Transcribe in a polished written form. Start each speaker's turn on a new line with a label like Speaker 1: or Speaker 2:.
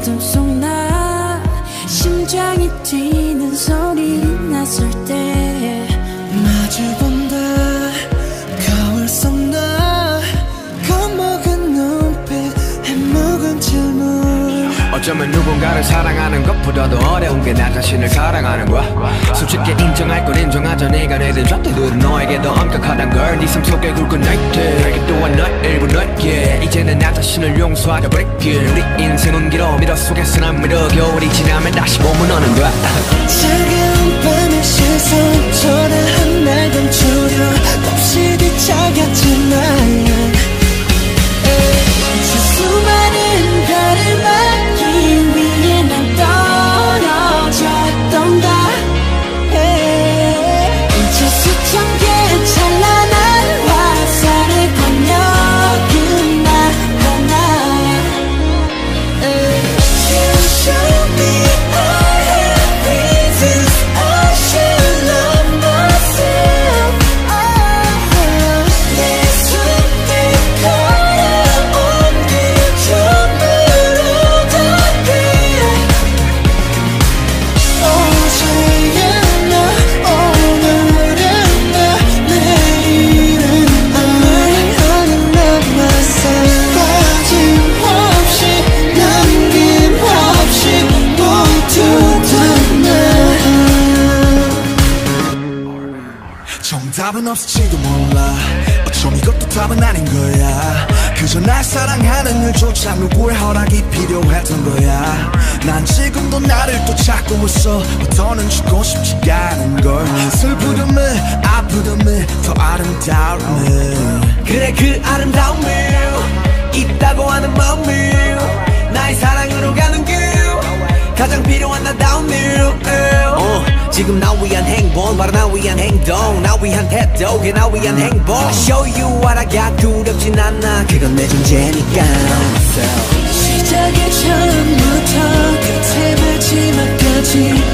Speaker 1: 어둠 속 나 심장이 뛰는 소리 났을 때
Speaker 2: 마주본다 거울 속 나 겁먹은 눈빛 해묵은 질문
Speaker 3: 어쩌면 누군가를 사랑하는 것보다도 어려운 게 나 자신을 사랑하는 거야. 솔직히 인정할 건 인정하자. 네가 내든 잣대들은 너에게 더 엄격하단 걸. 네 삶 속에 굵은 나이트 날개 또한 너의 일부 너에게 이제는 나 자신을 용서하려 버릴게. 우리 인생은 길어 미러 속에서 난 미러 겨울이 지나면 다시 봄은 오는 거야.
Speaker 2: 차가운 밤의 시선 초라한 날 감추려 없이 뒤척였지 난
Speaker 1: 수많은 별을 막기 위해 난 떨어졌던가. 이제 수천 개의 찬란한 화살을 건너긴 나구나.
Speaker 2: You show me I have reasons I should love myself. 내 손에 걸어온 길 전부로 닿게. 어제의 나 오늘의 나 내일은 I love myself. 빠짐없이 남김없이 모두 다 나. 정답은 없을지도 몰라. 어쩜 이것도 답은 아닌 거야. 그저 날 사랑하는 일조차 누구의 허락이 필요했던 거야. 난 지금도 나를 또 찾고 있어. 더는 죽고 싶지가 않은 걸. 슬프름을 아프름을 더 아름다움을.
Speaker 3: 그래 그 아름다움을 있다고 하는 마음을 나의 사랑으로 가는 길 가장 필요한 나다운 일. 지금 나 위한 행복 바로 나 위한 행동 나 위한 태도 그게 나 위한 행복 I show you what I got 두렵진 않아 그건 내 존재니까.
Speaker 1: 시작의 처음부터 끝에 마지막까지